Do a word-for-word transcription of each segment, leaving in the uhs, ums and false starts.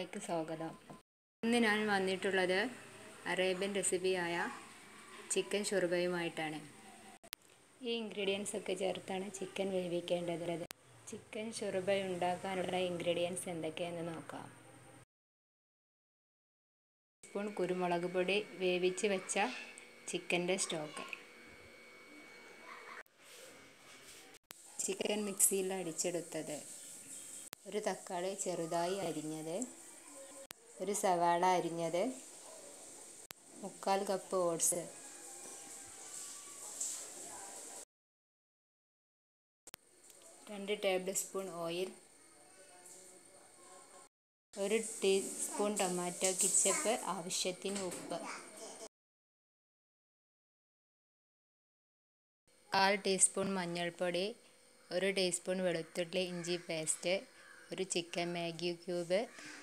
ചാനലിലേക്ക് സ്വാഗതം. ഇന്ന് ഞാൻ വന്നിട്ടുള്ളത് അറേബ്യൻ റെസിപ്പിയായ ചിക്കൻ ഷൊർബയുമായിട്ടാണ്. ഈ ഇൻഗ്രീഡിയൻസ് ഒക്കെ ചേർത്താണ് ചിക്കൻ വേവിക്കേണ്ടത്. ചിക്കൻ ഷൊർബ ഉണ്ടാക്കാനുള്ള ഇൻഗ്രീഡിയൻസ് എന്തൊക്കെയാണെന്ന് നോക്കാം. സ്പൂൺ കുരുമുളക് പൊടി, വേവിച്ച് വെച്ച ചിക്കൻ്റെ സ്റ്റോക്ക്, ചിക്കൻ മിക്സിയിൽ അടിച്ചെടുത്തത്, ഒരു തക്കാളി ചെറുതായി അരിഞ്ഞത്, ഒരു സവാള അരിഞ്ഞത്, മുക്കാൽ കപ്പ് ഓട്സ്, രണ്ട് ടേബിൾ സ്പൂൺ ഓയിൽ, ഒരു ടീസ്പൂൺ ടൊമാറ്റോ കെച്ചപ്പ്, ആവശ്യത്തിന് ഉപ്പ്, കാൽ ടീസ്പൂൺ മഞ്ഞൾപ്പൊടി, ഒരു ടീസ്പൂൺ വെളുത്തുള്ളി ഇഞ്ചി പേസ്റ്റ്, ഒരു ചിക്കൻ മാഗി ക്യൂബ്,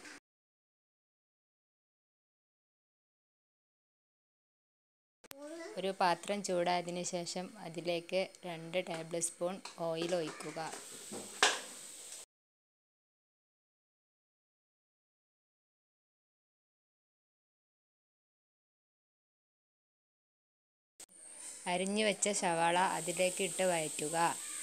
ഒരു പാത്രം ചൂടായതിനു ശേഷം അതിലേക്ക് രണ്ട് ടേബിൾ സ്പൂൺ ഓയിൽ ഒഴിക്കുക. അരിഞ്ഞു വെച്ച സവാള അതിലേക്ക് ഇട്ട് വഴറ്റുക.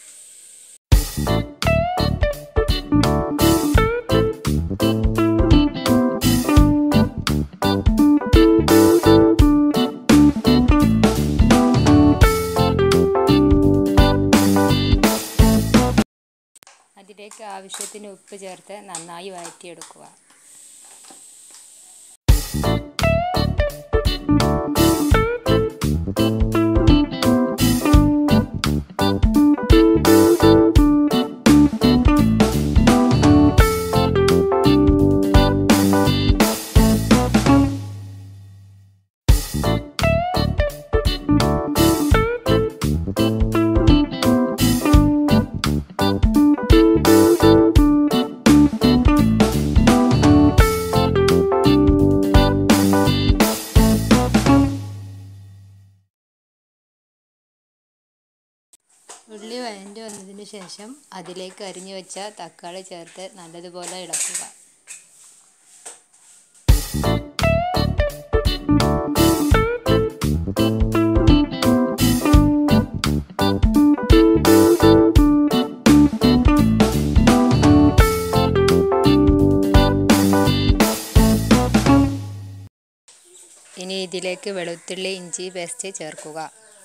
അതിലേക്ക് ആവശ്യത്തിന് ഉപ്പ് ചേർത്ത് നന്നായി വഴറ്റിയെടുക്കുക. ഉള്ളി വഴറ്റി വന്നതിന് ശേഷം അതിലേക്ക് അരിഞ്ഞു വെച്ച തക്കാളി ചേർത്ത് നല്ലതുപോലെ ഇളക്കുക. ഇനി ഇതിലേക്ക് വെളുത്തുള്ളി ഇഞ്ചി പേസ്റ്റ് ചേർക്കുക.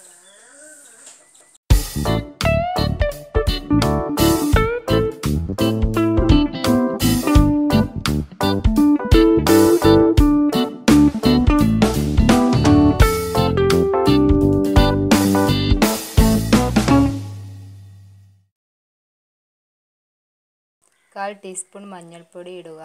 കാൽ ടീസ്പൂൺ മഞ്ഞൾപ്പൊടി ഇടുക.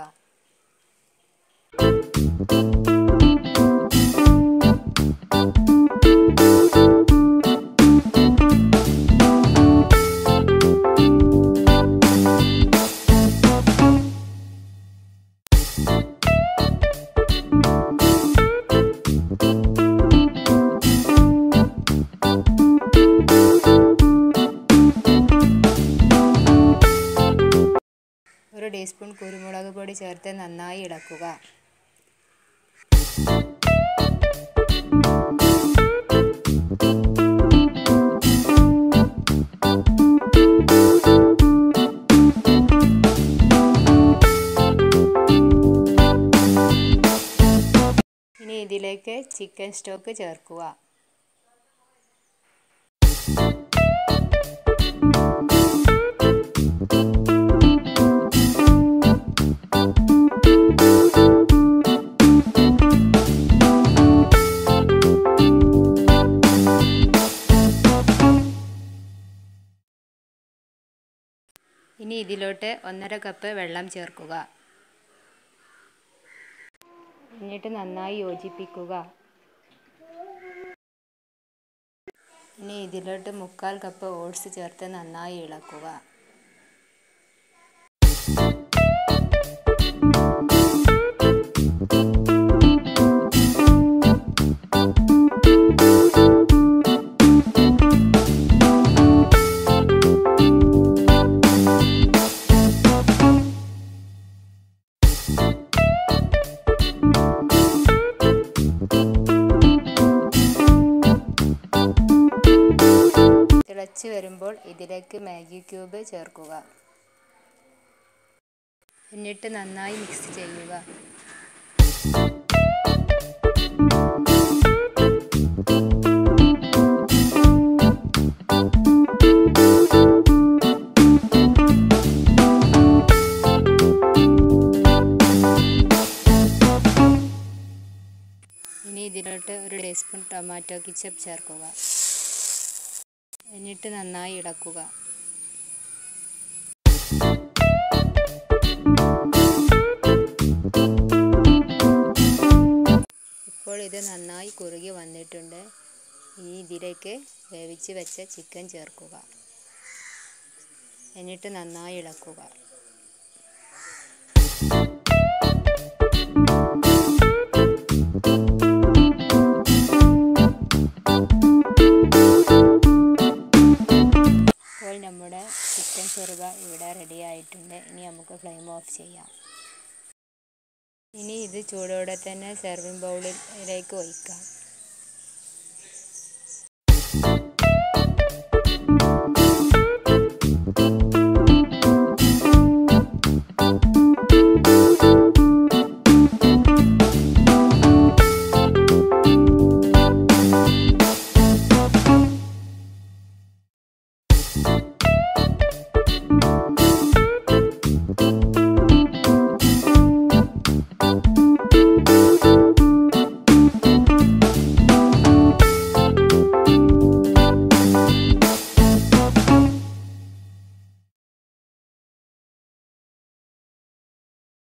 ഒരു ടീസ്പൂൺ കുരുമുളക് പൊടി ചേർത്ത് നന്നായി ഇളക്കുക. ഇനി ഇതിലേക്ക് ചിക്കൻ സ്റ്റോക്ക് ചേർക്കുക. ഇനി ഇതിലോട്ട് ഒന്നര കപ്പ് വെള്ളം ചേർക്കുക. എന്നിട്ട് നന്നായി യോജിപ്പിക്കുക. ഇനി ഇതിലോട്ട് മുക്കാൽ കപ്പ് ഓട്സ് ചേർത്ത് നന്നായി ഇളക്കുക. തിളച്ച് വരുമ്പോൾ ഇതിലേക്ക് മാഗി ക്യൂബ് ചേർക്കുക. എന്നിട്ട് നന്നായി മിക്സ് ചെയ്യുക. ഇനി ഇതിലോട്ട് ഒരു ടീസ്പൂൺ ടൊമാറ്റോ കെച്ചപ്പ് ചേർക്കുക. എന്നിട്ട് നന്നായി ഇളക്കുക. ഇപ്പോൾ ഇത് നന്നായി കുറുകി വന്നിട്ടുണ്ട്. ഇനി ഇതിലേക്ക് വേവിച്ച് വെച്ച ചിക്കൻ ചേർക്കുക. എന്നിട്ട് നന്നായി ഇളക്കുക. ഇപ്പോൾ നമ്മുടെ ചിക്കൻ ഷോർബ ഇവിടെ റെഡി ആയിട്ടുണ്ട്. ഇനി നമുക്ക് ഫ്ലെയിം ഓഫ് ചെയ്യാം. ഇനി ഇത് ചൂടോടെ തന്നെ സെർവിങ് ബൗളിലേക്ക് ഒഴിക്കാം.